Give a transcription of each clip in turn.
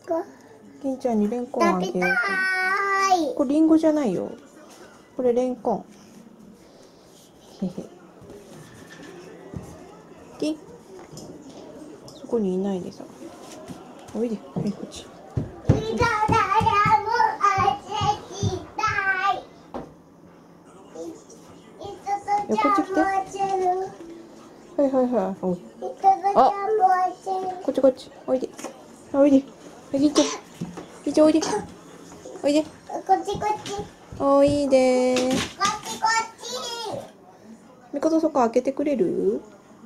銀ちゃんにレンコンあげよう。 食べたい。 これリンゴじゃないよ。これレンコン。へへ。銀。そこにいないでさ。おいで。はい、こっち。いや、こっち来て。はいはいはい。おい。あ、こっちこっち。おいで。おいで。銀ちゃん。銀ちゃんおいで。おいで。 こっちこっち。 おいで。 こっちこっち。 みことそこ開けてくれる？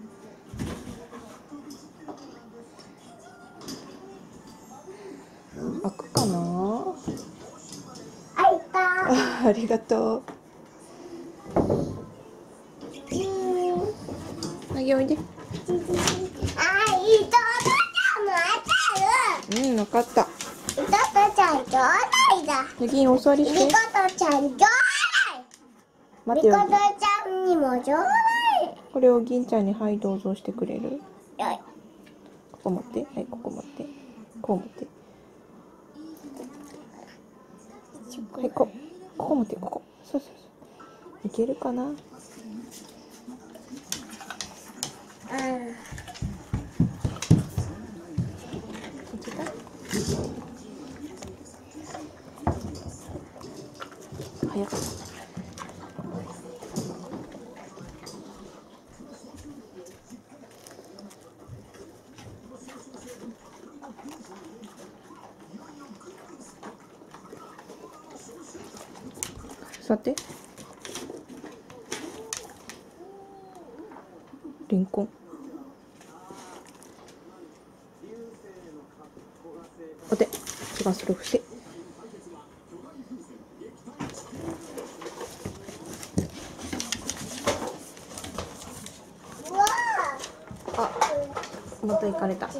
開くかな？ 開いた。 ありがとう。あげおいで。うん、わかった。 いととちゃんちょうだいだ。 銀お座りして。 みことちゃんちょうだい。 待ってよ。 みことちゃんにもちょうだい。 これを銀ちゃんにはいどうぞしてくれる？ よい。 ここ持って。はい、ここ持って。こう持って。はい、ここ持って、ここ。そうそうそう。いけるかな？ うん。 早かった。座って。レンコン。お手。違う、それ伏せ。あ、また行かれた。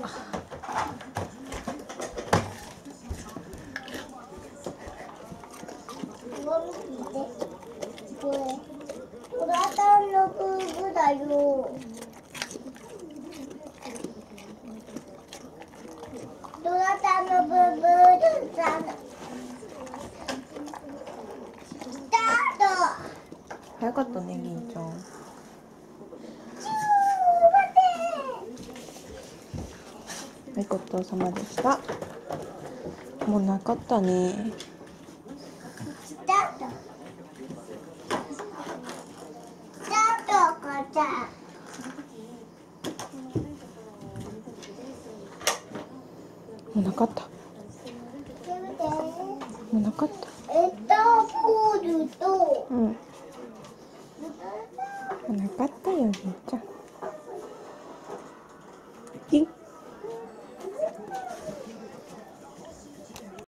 トラタンのブーブだよ。トラタンのブーブーだ。スタート。 早かったね、銀ちゃん。はい、ごちそうさまでした。もうなかったね。 スタート。スタート、母ちゃん。 もうなかった。もうなかった。 ボールと。 うん。もうなかったよ、銀ちゃん。銀。